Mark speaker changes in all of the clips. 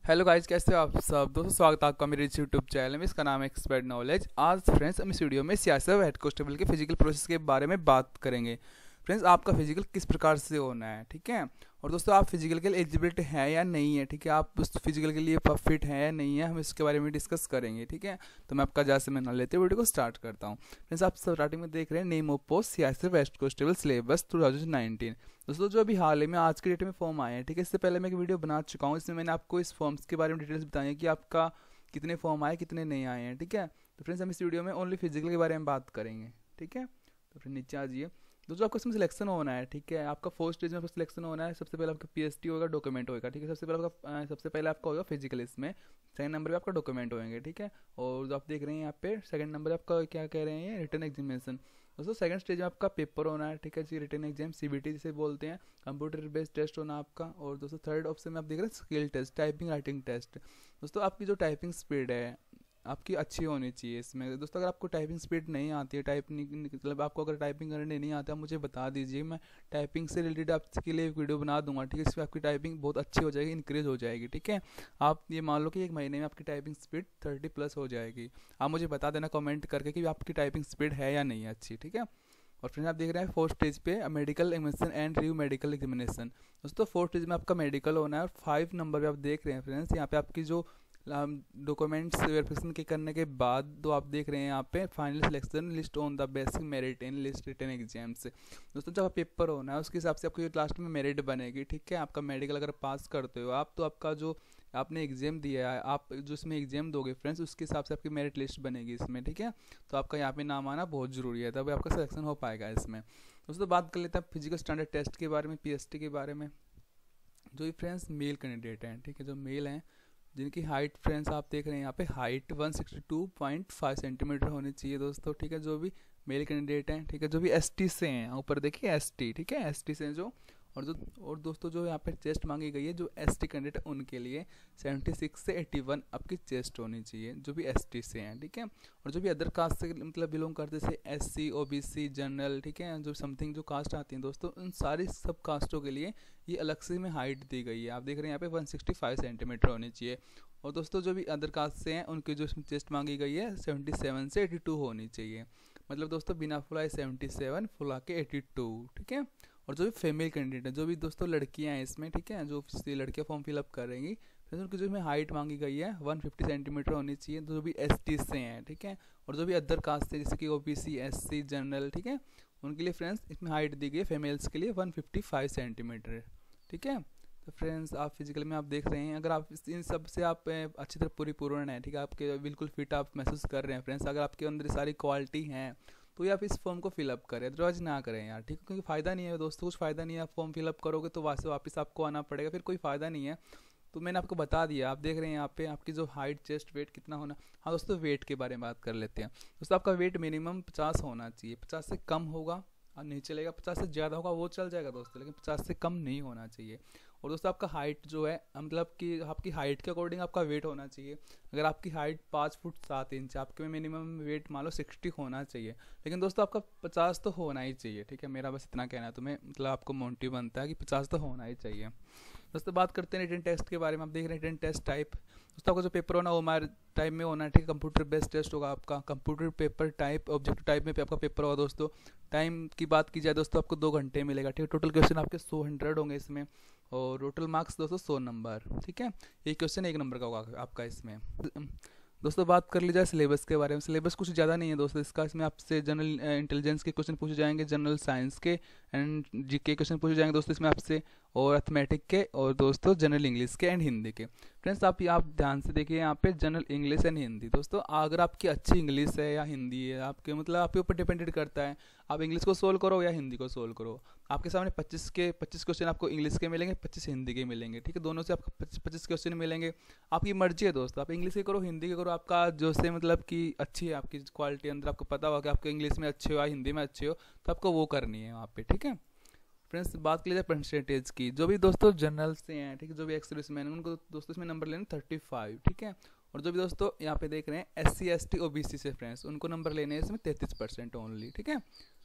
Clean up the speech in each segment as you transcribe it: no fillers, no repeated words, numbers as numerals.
Speaker 1: Hello guys, कैसे हो आप सब दोस्तों। स्वागत है आपका मेरे यूट्यूब चैनल में। इसका नाम है एक्सपर्ट नॉलेज। आज फ्रेंड्स हम इस वीडियो में सियासत व हेड कांस्टेबल के फिजिकल प्रोसेस के बारे में बात करेंगे। फ्रेंड्स, आपका फिजिकल किस प्रकार से होना है, ठीक है। और दोस्तों, आप फिजिकल के लिए एलिजिबिलिटी है या नहीं है, ठीक है। आप उस फिजिकल के लिए फिट है या नहीं है, हम इसके बारे में डिस्कस करेंगे, ठीक है। तो मैं आपका ज़्यादा समय ना लेते वीडियो को स्टार्ट करता हूँ। फ्रेंड्स, आप स्टार्टिंग में देख रहे हैं नेम ऑफ पोस्ट सियासत वेस्ट कांस्टेबल सिलेबस 2019। दोस्तों, जो अभी हाल ही में आज के डेट में फॉर्म आए हैं, ठीक है। इससे पहले मैं एक वीडियो बना चुका हूँ, इसमें मैंने आपको इस फॉर्म्स के बारे में डिटेल्स बताई है कि आपका कितने फॉर्म आए, कितने नहीं आए हैं, ठीक है। तो फ्रेंड्स, हम इस वीडियो में ओनली फिजिकल के बारे में बात करेंगे, ठीक है। तो फिर नीचे आ जाइए। दोस्तों, आपको इसमें सिलेक्शन होना है, ठीक है। आपका फर्स्ट स्टेज में आपका सिलेक्शन होना है। सबसे पहले आपका पीएसटी होगा, डॉक्यूमेंट होगा, ठीक है। सबसे पहले आपका होगा फिजिकल, इसमें सेकंड नंबर पे आपका डॉक्यूमेंट होंगे, ठीक है। और जो आप देख रहे हैं यहाँ पे सेकंड नंबर आपका क्या कह रहे हैं, रिटन एग्जामिनेशन। दोस्तों, सेकंड स्टेज में आपका पेपर होना है, ठीक है जी। रिटन एग्जाम सीबीटी जिसे बोलते हैं, कंप्यूटर बेस्ड टेस्ट होना आपका। और दोस्तों, थर्ड ऑप्शन में आप देख रहे हैं skill test, typing writing test. दोस्तों, आपकी जो टाइपिंग स्पीड है आपकी अच्छी होनी चाहिए इसमें। दोस्तों, अगर आपको टाइपिंग स्पीड नहीं आती है, मतलब आपको अगर टाइपिंग करने नहीं आता, मुझे बता दीजिए, मैं टाइपिंग से रिलेटेड आपके लिए एक वीडियो बना दूंगा, ठीक है। इसमें आपकी टाइपिंग बहुत अच्छी हो जाएगी, इंक्रीज हो जाएगी, ठीक है। आप ये मान लो कि एक महीने में आपकी टाइपिंग स्पीड 30+ हो जाएगी। आप मुझे बता देना कमेंट करके कि आपकी टाइपिंग स्पीड है या नहीं अच्छी, ठीक है। और फ्रेंड्स, आप देख रहे हैं फोर्थ स्टेज पे medical examination and review medical examination. दोस्तों, फोर्थ स्टेज में आपका मेडिकल होना है। और 5 नंबर पे आप देख रहे हैं फ्रेंड्स, यहाँ पे आपकी जो डॉक्यूमेंट्स वेरिफिकेशन के करने के बाद तो आप देख रहे हैं यहाँ पे final selection list on the basic merit in list written exams. दोस्तों, जब पेपर होना है उसके हिसाब से आपको लास्ट में मेरिट बनेगी, ठीक है। आपका मेडिकल अगर पास करते हो आप, तो आपका जो आपने एग्जाम दिया है, आप जो इसमें एग्जाम दोगे फ्रेंड्स, उसके हिसाब से आपकी मेरिट लिस्ट बनेगी इसमें, ठीक है। तो आपका यहाँ पे नाम आना बहुत ज़रूरी है, तब आपका सिलेक्शन हो पाएगा इसमें। दोस्तों, बात कर लेते हैं फिजिकल स्टैंडर्ड टेस्ट के बारे में, पीएसटी के बारे में। जो भी फ्रेंड्स मेल कैंडिडेट हैं, ठीक है, जो मेल हैं जिनकी हाइट फ्रेंड्स आप देख रहे हैं यहाँ पे हाइट 162.5 सेंटीमीटर होनी चाहिए दोस्तों, ठीक है। जो भी मेल कैंडिडेट हैं, ठीक है, जो भी एसटी से हैं, ऊपर देखिए एसटी, ठीक है, एसटी से जो और दोस्तों, जो यहाँ पे चेस्ट मांगी गई है जो एसटी कैंडिडेट उनके लिए 76 से 81 आपकी चेस्ट होनी चाहिए, जो भी एसटी से हैं, ठीक है। और जो भी अदर कास्ट से मतलब बिलोंग करते जैसे एससी, ओबीसी, जनरल, ठीक है, जो समथिंग जो कास्ट आती हैं दोस्तों, उन सारी सब कास्टों के लिए ये अलग से में हाइट दी गई है। आप देख रहे हैं यहाँ पे 165 सेंटीमीटर होनी चाहिए। और दोस्तों, जो भी अदर कास्ट से हैं उनकी जो चेस्ट मांगी गई है 77 से 82 होनी चाहिए। मतलब दोस्तों, बिना फुलाए 77, फुला के 82, ठीक है। और जो भी फीमेल कैंडिडेट है, जो भी दोस्तों लड़कियां हैं इसमें, ठीक है, जो लड़कियां फॉर्म फिलअप करेंगी, फिर उनकी जो में हाइट मांगी गई है 150 सेंटीमीटर होनी चाहिए, जो भी एसटी से हैं, ठीक है। और जो भी अदर कास्ट से जैसे कि ओबीसी, एससी, जनरल, ठीक है, उनके लिए फ्रेंड्स इसमें हाइट दी गई है फीमेल्स के लिए 155 सेंटीमीटर, ठीक है। तो फ्रेंड्स, आप फिजिकल में आप देख रहे हैं, अगर आप इन सब से आप अच्छी तरह पूर्ण है, ठीक है, आपके बिल्कुल फिट आप महसूस कर रहे हैं फ्रेंड्स, अगर आपके अंदर सारी क्वालिटी हैं तो ये आप इस फॉर्म को फिलअप करें, अदरवाइज ना करें यार, ठीक है। क्योंकि फ़ायदा नहीं है दोस्तों, कुछ फ़ायदा नहीं है। आप फॉर्म फिलअप करोगे तो वहाँ से वापस आपको आना पड़ेगा, फिर कोई फ़ायदा नहीं है। तो मैंने आपको बता दिया, आप देख रहे हैं यहाँ पे आपकी जो हाइट, चेस्ट, वेट कितना होना। हाँ दोस्तों, वेट के बारे में बात कर लेते हैं। दोस्तों, आपका वेट मिनिमम 50 होना चाहिए। 50 से कम होगा और नहीं चलेगा, 50 से ज़्यादा होगा वो चल जाएगा दोस्तों, लेकिन 50 से कम नहीं होना चाहिए। और दोस्तों, आपका हाइट जो है मतलब कि आपकी हाइट के अकॉर्डिंग आपका वेट होना चाहिए। अगर आपकी हाइट 5 फुट 7 इंच, आपके मिनिमम वेट मान लो 60 होना चाहिए, लेकिन दोस्तों आपका 50 तो होना ही चाहिए, ठीक है। मेरा बस इतना कहना है तुम्हें, मतलब आपको मोटिव बनता है कि 50 तो होना ही चाहिए। दोस्तों, बात करते हैं रिटन टेस्ट के बारे में। आप देख रहे हैं रिटन टेस्ट टाइप। दोस्तों, आपका जो पेपर होना वो हमारे टाइप में होना है, ठीक है। कंप्यूटर बेस्ड टेस्ट होगा आपका, computer paper type objective type में आपका पेपर होगा दोस्तों। टाइम की बात की जाए दोस्तों, आपको 2 घंटे मिलेगा, ठीक है। टोटल क्वेश्चन आपके 100 होंगे इसमें, और टोटल मार्क्स दोस्तों 100 नंबर, ठीक है। एक क्वेश्चन 1 नंबर का होगा आपका इसमें। दोस्तों, बात कर ली जाए सिलेबस के बारे में। सिलेबस कुछ ज़्यादा नहीं है दोस्तों इसका। इसमें आपसे जनरल इंटेलिजेंस के क्वेश्चन पूछे जाएंगे, जनरल साइंस के एंड जीके क्वेश्चन पूछे जाएंगे दोस्तों इसमें आपसे, और अथमेटिक के, और दोस्तों जनरल इंग्लिश के एंड हिंदी के। फ्रेंड्स, आप ध्यान से देखिए यहाँ पे जनरल इंग्लिश एंड हिंदी। दोस्तों, अगर आपकी अच्छी इंग्लिश है या हिंदी है, आपके मतलब आपके ऊपर डिपेंडेड करता है, आप इंग्लिश को सोल्व करो या हिंदी को सोल्व करो। आपके सामने 25 क्वेश्चन आपको इंग्लिश के मिलेंगे, 25 हिंदी के मिलेंगे, ठीक है। दोनों से आपको 25 क्वेश्चन मिलेंगे। आपकी मर्जी है दोस्तों, आप इंग्लिश के करो, हिंदी के करो, आपका जो से मतलब कि अच्छी है आपकी क्वालिटी अंदर, आपको पता होगा कि आपको इंग्लिश में अच्छे हो या हिंदी में अच्छे हो, तो आपको वो करनी है वहाँ पे, ठीक है। फ्रेंड्स, बात कर लीजिए परसेंटेज की। जो भी दोस्तों जनरल से हैं, ठीक है, जो भी एक्स मैन उनको दोस्तों इसमें नंबर लेने 35, ठीक है। और जो भी दोस्तों यहाँ पे देख रहे हैं SC ST OBC से फ्रेंड्स, उनको नंबर लेने हैं इसमें 33% ओनली, ठीक है।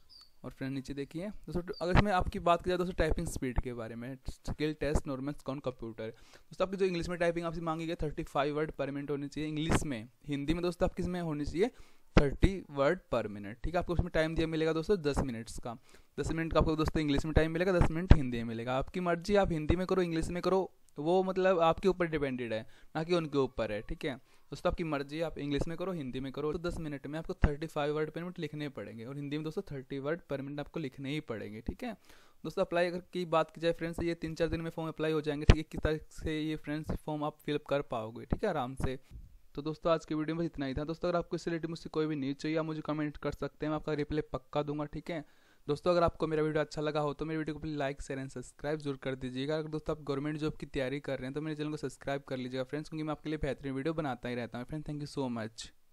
Speaker 1: और फ्रेंड नीचे देखिए दोस्तों, अगर इसमें आपकी बात की जाए दोस्तों टाइपिंग स्पीड के बारे में, स्किल टेस्ट नॉर्मल कौन कंप्यूटर दोस्तों, आपकी जो इंग्लिश में टाइपिंग आपसे मांगी गई 35 वर्ड पर मिनट होनी चाहिए इंग्लिश में। हिंदी में दोस्तों आपकी इसमें होनी चाहिए 30 वर्ड पर मिनट। ठीक है, आपको उसमें टाइम दिया मिलेगा दोस्तों 10 मिनट्स का। 10 मिनट का आपको दोस्तों इंग्लिश में टाइम मिलेगा, 10 मिनट हिंदी में मिलेगा। आपकी मर्जी, आप हिंदी में करो इंग्लिश में करो, वो मतलब आपके ऊपर डिपेंडेड है, ना कि उनके ऊपर है। ठीक है दोस्तों, आपकी मर्जी है, आप इंग्लिश में करो हिंदी में करो। तो 10 मिनट में आपको 35 वर्ड पर मिनट लिखने पड़ेंगे, और हिंदी में दोस्तों 30 वर्ड पर मिनट आपको लिखने ही पड़ेंगे। ठीक है दोस्तों, अप्लाई अगर की बात की जाए फ्रेंड्स, ये 3-4 दिन में फॉर्म अप्लाई हो जाएंगे। ठीक है, किस तरह से ये फ्रेंड्स फॉर्म आप फिलअप कर पाओगे, ठीक है, आराम से। तो दोस्तों आज की वीडियो में बस इतना ही था। दोस्तों अगर आपको इससे रिलेटेड मुझसे कोई भी न्यूज़ चाहिए, आप मुझे कमेंट कर सकते हैं, मैं आपका रिप्लाई पक्का दूंगा। ठीक है दोस्तों, अगर आपको मेरा वीडियो अच्छा लगा हो तो मेरे वीडियो को please like share and subscribe जरूर कर दीजिएगा। अगर दोस्तों आप गवर्नमेंट जॉब की तैयारी कर रहे हैं तो मेरे चैनल को सब्सक्राइब कर लीजिएगा फ्रेंड्स, क्योंकि मैं आपके लिए बेहतरीन वीडियो बनाता ही रहता हूँ friends. Thank you so much.